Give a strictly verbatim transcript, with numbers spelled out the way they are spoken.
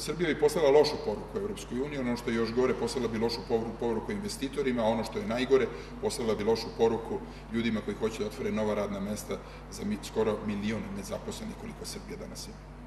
Srbija bi poslala lošu poruku Evropskoj uniji, ono što je još gore, poslala bi lošu poruku investitorima, a ono što je najgore, poslala bi lošu poruku ljudima koji hoće da otvore nova radna mesta za skoro milion nezaposlenih koliko Srbija danas ima.